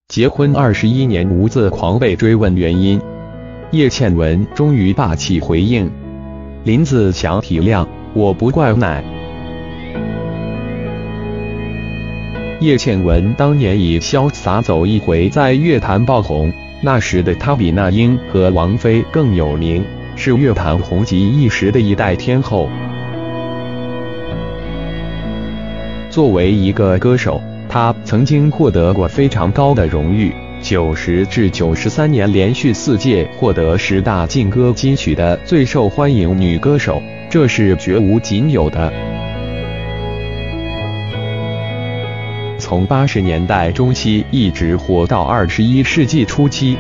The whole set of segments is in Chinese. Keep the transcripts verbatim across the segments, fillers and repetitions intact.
结婚二十一年无字狂被追问原因，叶倩文终于霸气回应：林子祥体谅，我不怪奶。叶倩文当年以潇洒走一回在乐坛爆红，那时的她比那英和王菲更有名，是乐坛红极一时的一代天后。作为一个歌手，她曾经获得过非常高的荣誉，九十至九十三年连续四届获得十大劲歌金曲的最受欢迎女歌手，这是绝无仅有的。从八十年代中期一直火到二十一世纪初期。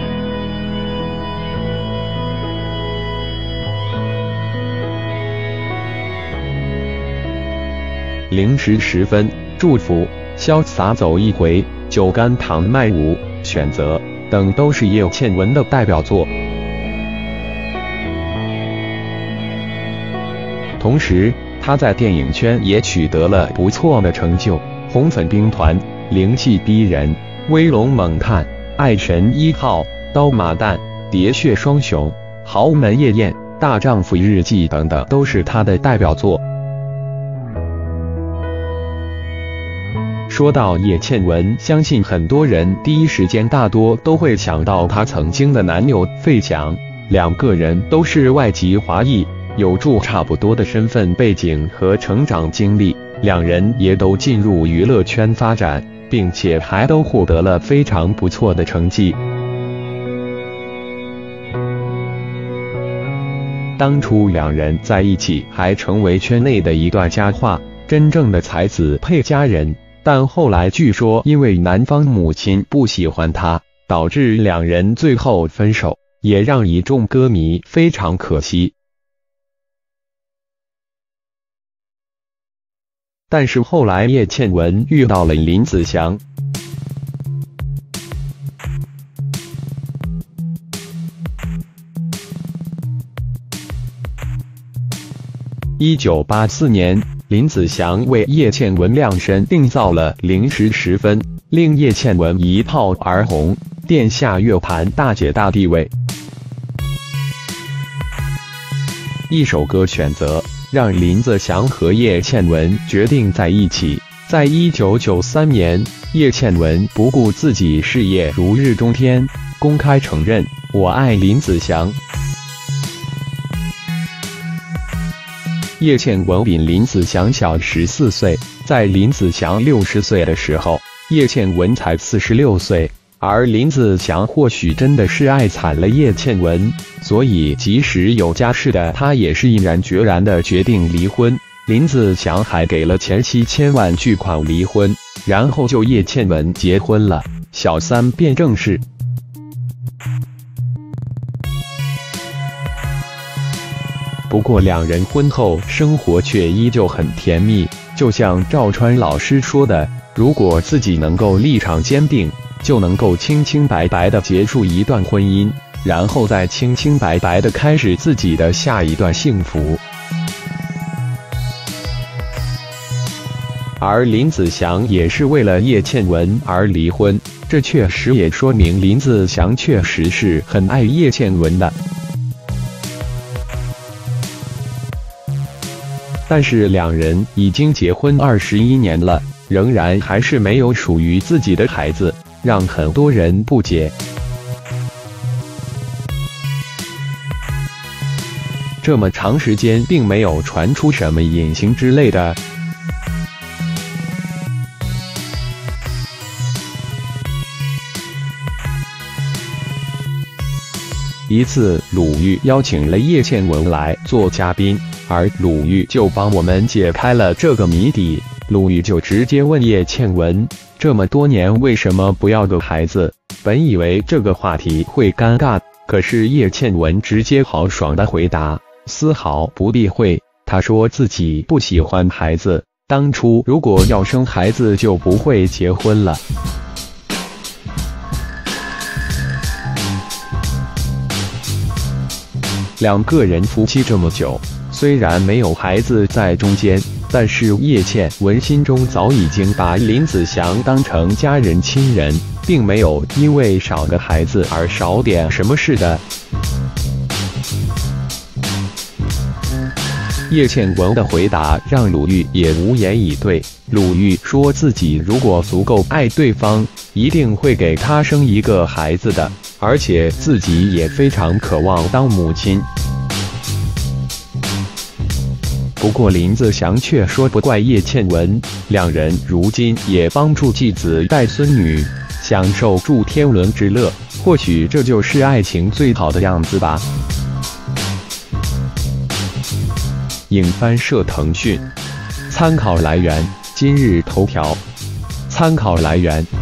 零时十分，祝福、潇洒走一回、酒干倘卖无、选择等都是叶倩文的代表作。同时，她在电影圈也取得了不错的成就，《红粉兵团》、灵气逼人、威龙猛探、爱神一号、刀马旦、喋血双雄、豪门夜宴、大丈夫日记等等都是她的代表作。说到叶倩文，相信很多人第一时间大多都会想到她曾经的男友费翔，两个人都是外籍华裔，有着差不多的身份背景和成长经历，两人也都进入娱乐圈发展，并且还都获得了非常不错的成绩。当初两人在一起还成为圈内的一段佳话，真正的才子配佳人。但后来据说因为男方母亲不喜欢他，导致两人最后分手，也让一众歌迷非常可惜。但是后来叶倩文遇到了林子祥。一九八四年，林子祥为叶倩文量身定造了《零时十分》，令叶倩文一炮而红，殿下乐坛大姐大地位。一首歌选择，让林子祥和叶倩文决定在一起。在一九九三年，叶倩文不顾自己事业如日中天，公开承认“我爱林子祥”。叶倩文比林子祥小十四岁，在林子祥六十岁的时候，叶倩文才四十六岁，而林子祥或许真的是爱惨了叶倩文，所以即使有家室的他也是毅然决然地决定离婚。林子祥还给了前妻千万巨款离婚，然后就叶倩文结婚了，小三变正式。不过两人婚后生活却依旧很甜蜜，就像赵川老师说的，如果自己能够立场坚定，就能够清清白白地结束一段婚姻，然后再清清白白地开始自己的下一段幸福。而林子祥也是为了叶倩文而离婚，这确实也说明林子祥确实是很爱叶倩文的。但是两人已经结婚二十一年了，仍然还是没有属于自己的孩子，让很多人不解。这么长时间并没有传出什么隐形之类的。一次，鲁豫邀请了叶倩文来做嘉宾，而鲁豫就帮我们解开了这个谜底。鲁豫就直接问叶倩文，这么多年为什么不要个孩子？本以为这个话题会尴尬，可是叶倩文直接豪爽的回答，丝毫不避讳。她说自己不喜欢孩子，当初如果要生孩子就不会结婚了。 两个人夫妻这么久，虽然没有孩子在中间，但是叶倩文心中早已经把林子祥当成家人亲人，并没有因为少个孩子而少点什么似的。叶倩文的回答让鲁豫也无言以对。鲁豫说自己如果足够爱对方，一定会给他生一个孩子的，而且自己也非常渴望当母亲。不过林子祥却说不怪叶倩文，两人如今也帮助继子带孙女，享受住天伦之乐，或许这就是爱情最好的样子吧。影番社腾讯。参考来源：今日头条。参考来源。